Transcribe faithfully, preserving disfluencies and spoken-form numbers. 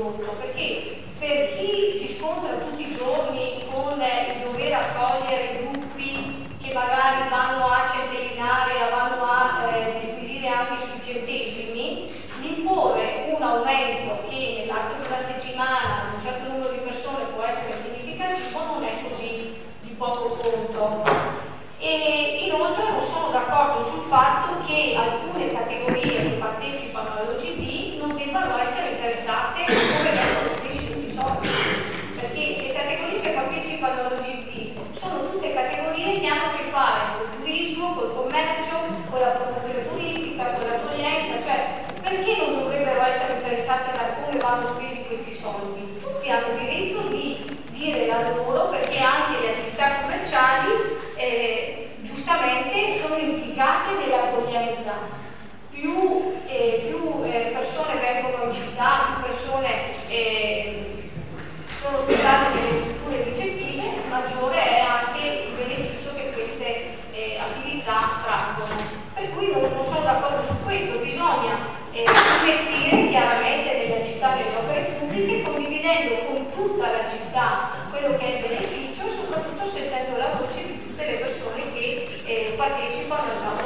prodotto, perché per chi si scontra tutti i giorni con il dover accogliere gruppi che magari vanno a centellinare, vanno a eh, disquisire anche sui centesimi, imporre un aumento che nell'arco di una settimana di un certo numero di persone può essere significativo non è così di poco conto. E inoltre non sono d'accordo sul fatto che alcune categorie che partecipano all'O G D non debbano essere interessate a come vengono spesi questi soldi, perché le categorie che partecipano all'O G D sono tutte categorie che hanno a che fare col turismo, col commercio, con la promozione turistica, con l'accoglienza, cioè perché non dovrebbero essere interessate da come vanno spesi questi soldi? Tutti hanno diritto di dire la loro, perché anche le attività commerciali eh, giustamente sono implicate nell'accoglienza. Più, eh, più eh, persone vengono in città, più persone eh, sono ospitate nelle strutture ricettive, maggiore è anche il beneficio che queste eh, attività traggono. Per cui non, non sono d'accordo su questo, bisogna eh, investire chiaramente nella città, nelle opere pubbliche, condividendo con tutta la città quello che è il beneficio e soprattutto sentendo la voce di tutte le persone che eh, partecipano al lavoro.